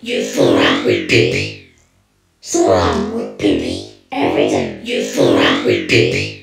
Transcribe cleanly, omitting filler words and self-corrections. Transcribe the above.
you fool around with baby. So long with baby. Every time you fool around with baby.